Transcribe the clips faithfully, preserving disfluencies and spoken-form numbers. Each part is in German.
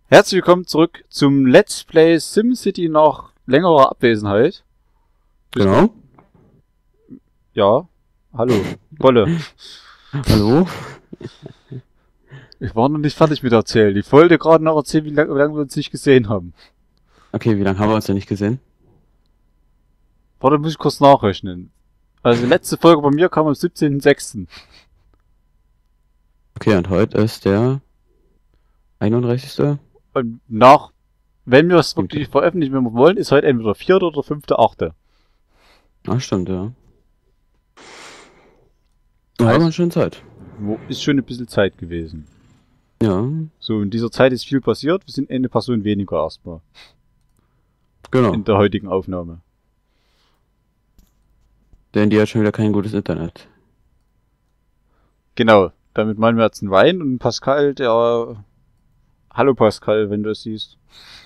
Herzlich willkommen zurück zum Let's Play SimCity nach längerer Abwesenheit. Genau. Ja, hallo, Bolle. Hallo. Ich war noch nicht fertig mit erzählen. Ich wollte gerade noch erzählen, wie lange lang wir uns nicht gesehen haben. Okay, wie lange haben wir uns denn nicht gesehen? Warte, muss ich kurz nachrechnen. Also die letzte Folge bei mir kam am siebzehnten sechsten Okay, und heute ist der einunddreißigste. Und nach, wenn wir es wirklich veröffentlichen, wenn wir wollen, ist heute entweder vierte oder fünfte achte Ah, stimmt, ja. Da haben wir schon Zeit. Wo ist schon ein bisschen Zeit gewesen. Ja, So, in dieser Zeit ist viel passiert. Wir sind eine Person weniger erstmal. genau. In der heutigen Aufnahme. Denn die hat schon wieder kein gutes Internet. Genau, damit meinen wir jetzt einen Wein und Pascal, der... Hallo Pascal, wenn du es siehst.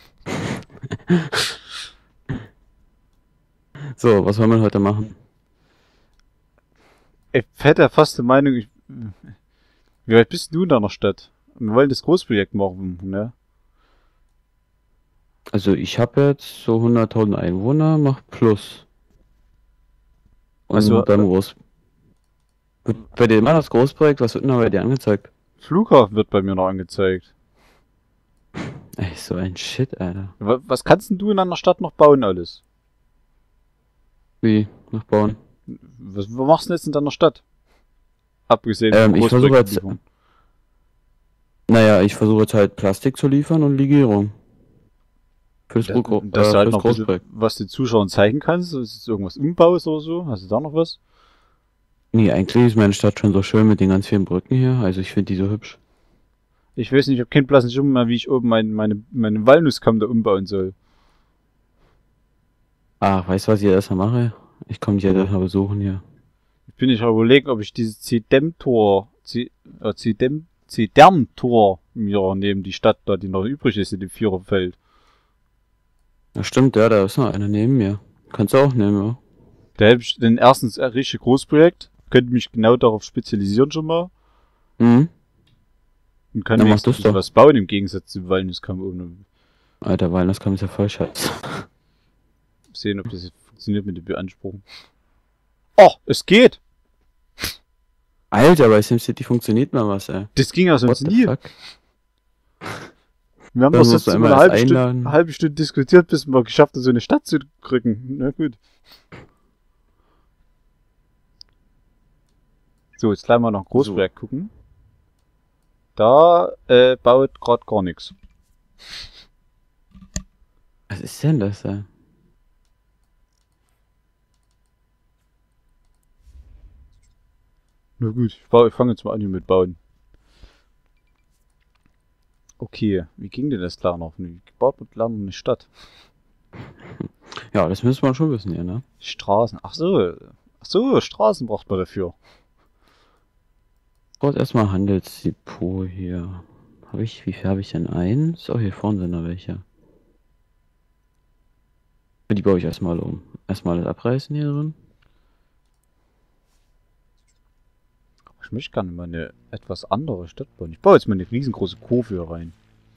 So, was wollen wir heute machen? Ich hätte ja fast die Meinung, ich... Wie weit bist du in deiner Stadt? Wir wollen das Großprojekt machen, ne? Also ich habe jetzt so hunderttausend Einwohner, mach plus. Und Also, beim Groß... Bei dir immer das Großprojekt, was wird denn da bei dir angezeigt? Flughafen wird bei mir noch angezeigt. Ey, so ein Shit, Alter. Wa- Was kannst denn du in einer Stadt noch bauen alles? Wie? Noch bauen? Was, was machst du denn jetzt in deiner Stadt? Abgesehen Ähm, von ich versuche jetzt... Großprojekten. Naja, ich versuche jetzt halt Plastik zu liefern und Legierung. Fürs, Dass, Gro dass äh, du halt fürs noch ein bisschen Großprojekt. was den Zuschauern zeigen kannst, ist es irgendwas umbaust oder so? Hast du da noch was? Nee, eigentlich ist meine Stadt schon so schön mit den ganz vielen Brücken hier. Also ich finde die so hübsch. Ich weiß nicht, ich habe keinen blassen Schimmer mehr, wie ich oben mein, meine, meine Walnusskamm da umbauen soll. Ach, weißt du, was ich erstmal mache? Ich komme dich ja erstmal besuchen hier. Ich bin nicht überlegen, ob ich dieses Zedem-Tor, Z- äh, Zedem, Zedern-Tor mir neben die Stadt da, die noch übrig ist in dem Viererfeld. Ja, stimmt, ja, da ist noch einer neben mir. Kannst du auch nehmen, ja. Da hätte ich den erstens ein richtig Großprojekt, könnte mich genau darauf spezialisieren schon mal Mhm. und kann Dann mach wenigstens ein das bisschen doch. was bauen im Gegensatz zum Walnusskamm oben. Alter, weil das kommt ja voll scheiße. Sehen, ob das jetzt funktioniert mit dem Beanspruchen. Oh, es geht! Alter, bei SimCity funktioniert mal was, ey. Das ging ja What sonst the nie. fuck? Wir haben Dann doch musst jetzt du über einmal eine erst halbe Stunde, einladen. halbe Stunde diskutiert, bis wir geschafft haben, so eine Stadt zu krücken. Na gut. So, jetzt gleich mal noch ein Großprojekt gucken. Da äh, baut gerade gar nichts. Was ist denn das, ey? Na gut, ich, baue- ich fange jetzt mal an hier mit Bauen. Okay, wie ging denn das klar noch? Wie baut man klar noch eine Stadt? Ja, das müsste man schon wissen hier, ne? Straßen. Ach so. Ach so, Straßen braucht man dafür. Braucht erstmal Handelsdepot hier. Habe ich, wie viel habe ich denn? Eins? Oh, hier vorne sind noch welche. Die baue ich erstmal um. Erstmal das abreißen hier drin. Ich möchte gerne mal eine etwas andere Stadt bauen. Ich baue jetzt mal eine riesengroße Kurve hier rein.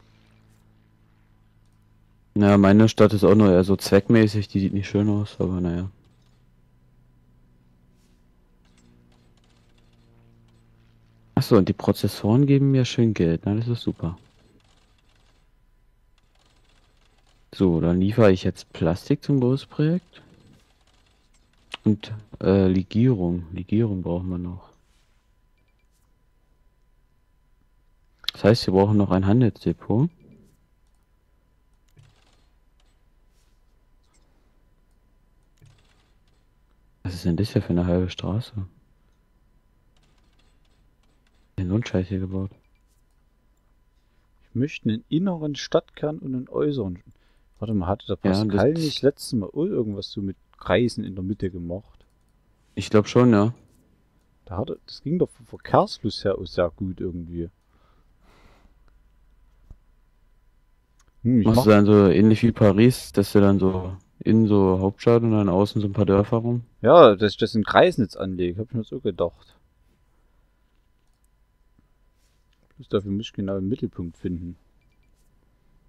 Ja, meine Stadt ist auch nur eher so zweckmäßig, die sieht nicht schön aus, aber naja. Achso, und die Prozessoren geben mir schön Geld, na, das ist super. So, dann liefere ich jetzt Plastik zum Großprojekt. Und äh, Legierung. Legierung brauchen wir noch. Das heißt, wir brauchen noch ein Handelsdepot. Was ist denn das hier für eine halbe Straße? So ein Scheiß hier gebaut. Ich möchte einen inneren Stadtkern und einen äußeren. Warte mal, hatte der Ja, Pascal das- nicht letztes Mal auch irgendwas so mit Kreisen in der Mitte gemacht? Ich glaube schon, ja. Da hatte, das ging doch vom Verkehrsfluss her auch sehr gut irgendwie. Hm, ich Machst mach, du dann so ähnlich wie Paris, dass du dann so innen so Hauptstadt und dann außen so ein paar Dörfer rum? ja, dass ich das in Kreisnetz anlege, hab ich mir so gedacht. Bloß dafür muss ich genau den Mittelpunkt finden.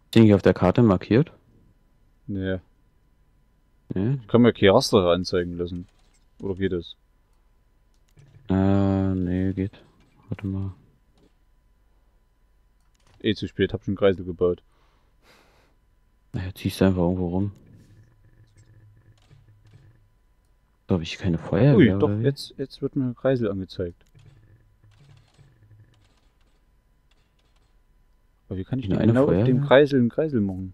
Sind die auf der Karte markiert? Nee. Ne? Ich kann mir kein Raster anzeigen lassen. Oder geht es? Äh, nee, geht. Warte mal. Eh zu spät, hab schon Kreisel gebaut. Naja, ziehst du einfach irgendwo rum. Da habe ich keine Feuerwehr, Ui, oder doch, wie? jetzt, jetzt wird mir Kreisel angezeigt. Aber wie kann ich Nur denn eine genau auf dem Feuerwehr? Kreisel einen Kreisel machen?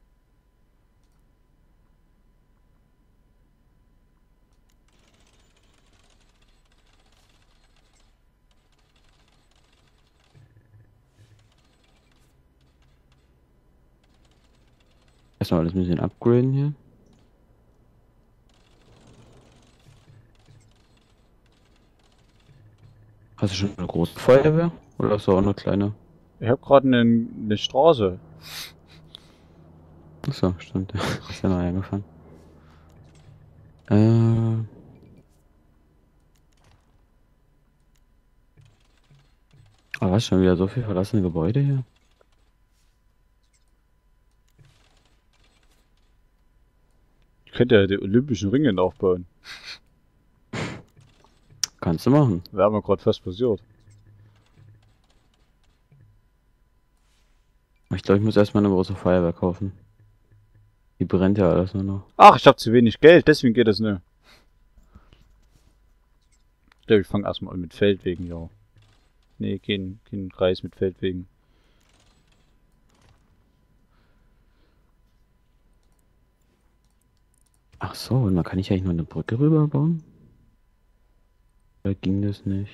Erstmal alles ein bisschen upgraden hier. Hast du schon eine große Feuerwehr? Oder hast du auch eine kleine? Ich habe gerade eine, eine Straße. Achso, stimmt. Hast ja neu angefangen. Äh. Aber was, schon wieder so viel verlassene Gebäude hier? Ich könnte ja die Olympischen Ringe nachbauen. Kannst du machen. Wäre mir gerade fast passiert. Aber ich glaube, ich muss erstmal eine große Feuerwehr kaufen. Die brennt ja alles nur noch. Ach, ich habe zu wenig Geld, deswegen geht das nicht. Ich glaube, ich fange erstmal an mit Feldwegen, ja. Nee, kein, kein Kreis mit Feldwegen. Ach so, und man kann ich eigentlich nur eine Brücke rüberbauen? Oder ging das nicht?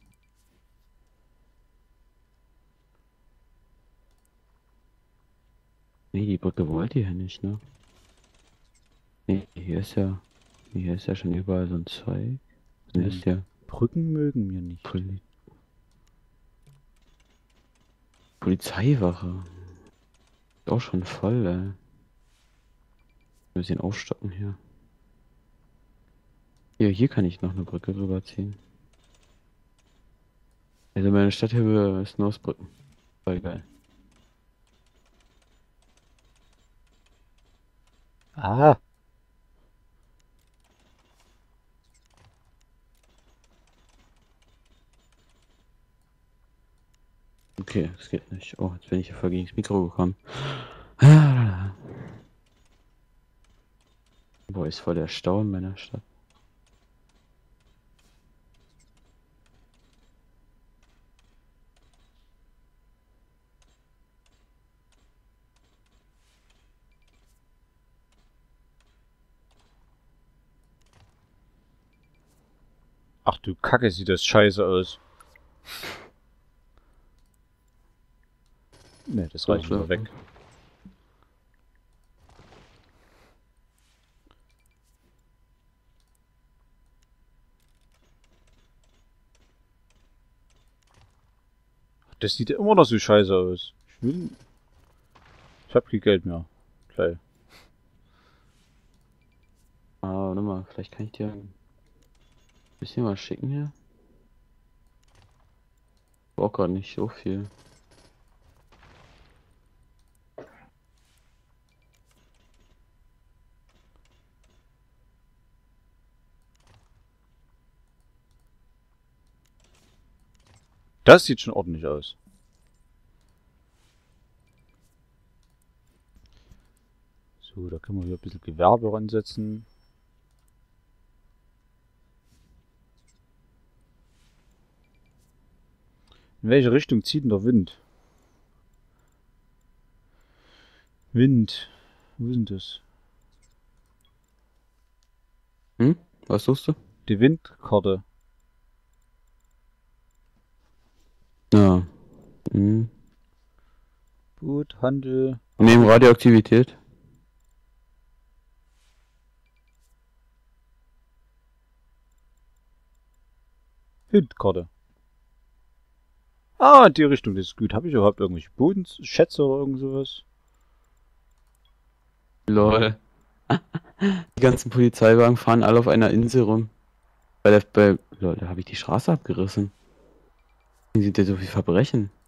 Nee, die Brücke wollte ihr ja nicht, ne? Nee, hier ist ja. Hier ist ja schon überall so ein Zeug. Was ist ja Brücken mögen mir nicht. Poli Polizeiwache. Ist auch schon voll, ey. Ein bisschen aufstocken hier. Hier, hier kann ich noch eine Brücke rüberziehen. Also meine Stadt hier ist nur aus Brücken. Voll geil. Ah, Okay, das geht nicht. Oh, jetzt bin ich hier voll gegen das Mikro gekommen. Ah. Boah, ist voll der Stau in meiner Stadt. ach du Kacke, sieht das scheiße aus. Ne, das reicht So, wieder weg. Das sieht ja immer noch so scheiße aus. Ich will... Ich hab kein Geld mehr. Gleich. Ah, warte mal, vielleicht kann ich dir ein bisschen was schicken hier. Ich brauch gerade nicht so viel. Das sieht schon ordentlich aus. So, da können wir hier ein bisschen Gewerbe ransetzen. In welche Richtung zieht denn der Wind? Wind. Wo ist denn das? Hm? Was suchst du? Die Windkarte. Ja. Hm. Gut, Handel. Neben Radioaktivität. Windkarte. Ah, die Richtung, das ist gut. Habe ich überhaupt irgendwelche Bodenschätze oder irgend sowas? Lol. Die ganzen Polizeiwagen fahren alle auf einer Insel rum. Bei der, bei, lol, da habe ich die Straße abgerissen. Wie sind denn so viel Verbrechen?